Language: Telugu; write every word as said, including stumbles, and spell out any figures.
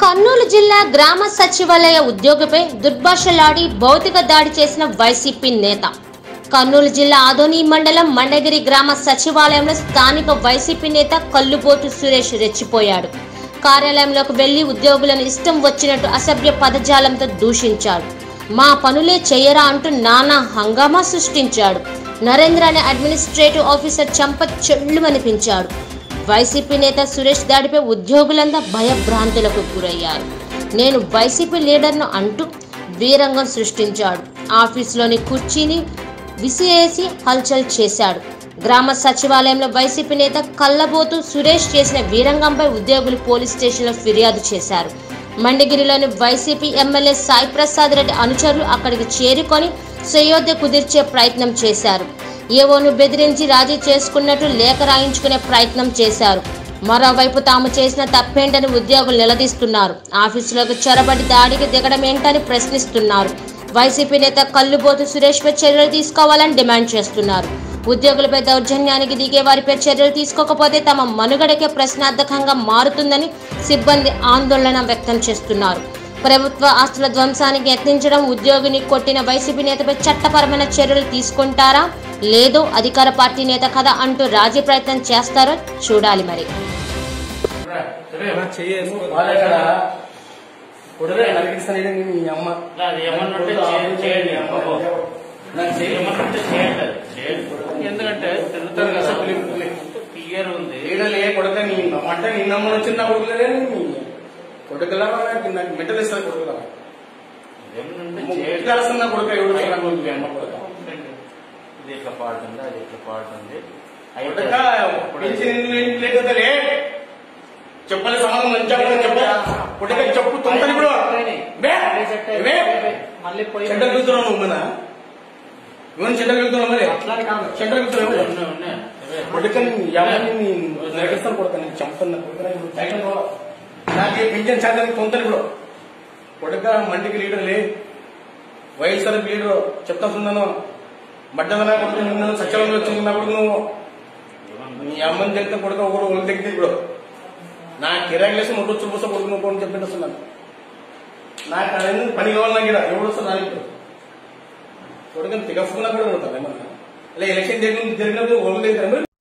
కర్నూలు జిల్లా గ్రామ సచివాలయ ఉద్యోగిపై దుర్భాషలాడి భౌతిక దాడి చేసిన వైసీపీ నేత. కర్నూలు జిల్లా ఆదోని మండలం మండగిరి గ్రామ సచివాలయంలో స్థానిక వైసీపీ నేత కల్లుబోతు సురేష్ రెచ్చిపోయాడు. కార్యాలయంలోకి వెళ్లి ఉద్యోగులను ఇష్టం వచ్చినట్టు అసభ్య పదజాలంతో దూషించాడు. మా పనులే చేయరా అంటూ నానా హంగామా సృష్టించాడు. నరేంద్ర అనే అడ్మినిస్ట్రేటివ్ ఆఫీసర్ చంప చెల్లుమనిపించాడు. వైసీపీ నేత సురేష్ దాడిపై ఉద్యోగులంతా భయభ్రాంతులకు గురయ్యారు. నేను వైసీపీ లీడర్ను అంటూ వీరంగం సృష్టించాడు. ఆఫీసులోని కుర్చీని విసిరేసి హల్చల్ చేశాడు. గ్రామ సచివాలయంలో వైసీపీ నేత కల్లబోతు సురేష్ చేసిన వీరంగంపై ఉద్యోగులు పోలీస్ స్టేషన్లో ఫిర్యాదు చేశారు. మండగిరిలోని వైసీపీ ఎమ్మెల్యే సాయి ప్రసాద్ రెడ్డి అనుచరులు అక్కడికి చేరుకొని సయోధ్య కుదిర్చే ప్రయత్నం చేశారు. ఏవోను బెదిరించి రాజీ చేసుకున్నట్టు లేఖ రాయించుకునే ప్రయత్నం చేశారు. మరోవైపు తాము చేసిన తప్పేంటని ఉద్యోగులు నిలదీస్తున్నారు. ఆఫీసులోకి చొరబడి దాడికి దిగడం ఏంటని ప్రశ్నిస్తున్నారు. వైసీపీ నేత కల్లుబోతు సురేష్ పై చర్యలు తీసుకోవాలని డిమాండ్ చేస్తున్నారు. ఉద్యోగులపై దౌర్జన్యానికి దిగే వారిపై చర్యలు తీసుకోకపోతే తమ మనుగడకే ప్రశ్నార్థకంగా మారుతుందని సిబ్బంది ఆందోళన వ్యక్తం చేస్తున్నారు. ప్రభుత్వ ఆస్తుల ధ్వంసానికి యత్నించడం, ఉద్యోగిని కొట్టిన వైసీపీ నేతపై చట్టపరమైన చర్యలు తీసుకుంటారా లేదో అధికార పార్టీ నేత కదా అంటూ రాజీ ప్రయత్నం చేస్తారో చూడాలి. మరి ఎందుకంటే క్లియర్ ఉంది కొడుక నీ అంటే నీ నమ్మని వచ్చిన కొడుకులే కొడుకులా నాకు మెటల్ ఇస్తాను కొడుకులా కలిసిన కొడుక ఎవరు అమ్మ కొడుక ఇది ఎట్లా పాడుతుంది అది ఎట్లా పాడుతుంది లేకపోతే చెప్పలే సమాధానం మంచిగా చెప్ప కొడుక చెప్పు తొందర కూడా మళ్ళీ సెంటర్ కూర్చున్నావు నువ్వు మన ఇవన్నీ సెంటర్ వెళ్తున్నావు మరి సెంటర్ కూర్చున్నావు కొడుకని ఎవరిని నడిపిస్తాను కొడుక నేను చంపుతున్నా కొడుక నాకు పింఛన్ శాతానికి తొందర కూడా కొడుక మండికి లీడర్ లే వైఎస్ఆర్ లీడర్ చెప్తాను మడ్డదనా కొడుకు నిన్ను సత్యంలో వచ్చినప్పుడు నువ్వు నీ అమ్మని చెప్తే కొడుక ఒకడు ఒళ్ళు దగ్గర ఇప్పుడు నా కిరాయి లేసి ముగ్గురు చూపుస్తా కొడుకు నువ్వు అని చెప్పి వస్తున్నాను. నాకు అనేది పని కావాలి నాకు ఇక్కడ ఎవరు వస్తా నాకు ఇప్పుడు కొడుకుని తిగఫుకున్నా కూడా కొడతాను ఏమన్నా ఇలా ఎలక్షన్ జరిగినప్పుడు ఒళ్ళు దగ్గర